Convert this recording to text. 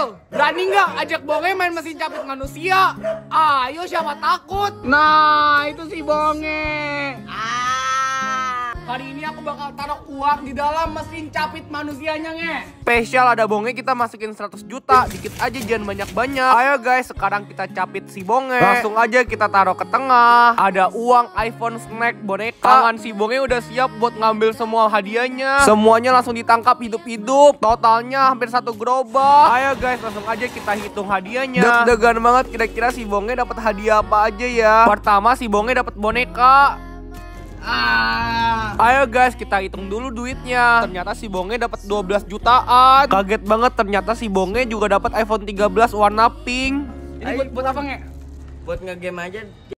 berani nggak ajak Bonge main mesin capit manusia? Ayo, siapa takut? Nah, itu si Bonge. Kali ini aku bakal taruh uang di dalam mesin capit manusianya, nge. Spesial ada Bonge, kita masukin 100 juta. Dikit aja, jangan banyak-banyak. Ayo guys, sekarang kita capit si Bonge. Langsung aja kita taruh ke tengah. Ada uang, iPhone, snack, boneka. Tangan si Bonge udah siap buat ngambil semua hadiahnya. Semuanya langsung ditangkap hidup-hidup. Totalnya hampir 1 gerobak. Ayo guys, langsung aja kita hitung hadiahnya. Deg-degan banget, kira-kira si Bonge dapat hadiah apa aja ya. Pertama, si Bonge dapat boneka. Ayo guys, kita hitung dulu duitnya. Ternyata si Bonge dapat 12 jutaan. Kaget banget, ternyata si Bonge juga dapat iPhone 13 warna pink. Ini buat apa, nge? Buat ngegame aja.